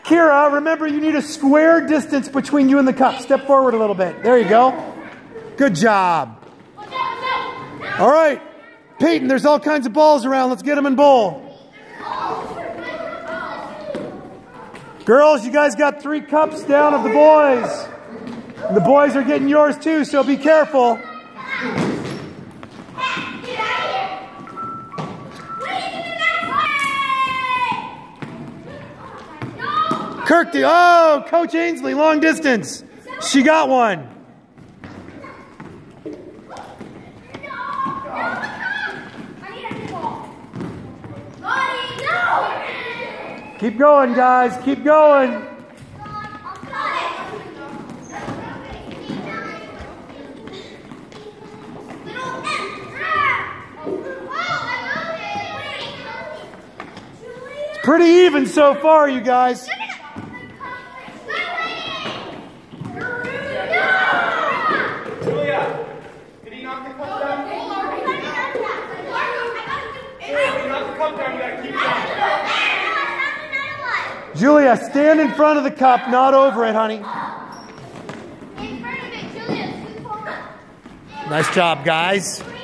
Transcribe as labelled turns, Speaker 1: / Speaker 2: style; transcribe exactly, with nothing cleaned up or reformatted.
Speaker 1: Kira, remember you need a square distance between you and the cup. Step forward a little bit. There you go. Good job. All right. Peyton, there's all kinds of balls around. Let's get them in bowl. Girls, you guys got three cups down of the boys. And the boys are getting yours too, so be careful. Kirk, the, oh, Coach Ainsley, long distance. She got one. Keep going, guys. Keep going. It's pretty even so far, you guys.
Speaker 2: Julia, did he knock the cup down? If you knock the cup down, you gotta keep going.
Speaker 1: Julia, stand in front of the cup, not over it, honey.
Speaker 3: In front of it, Julia.
Speaker 1: Nice job, guys.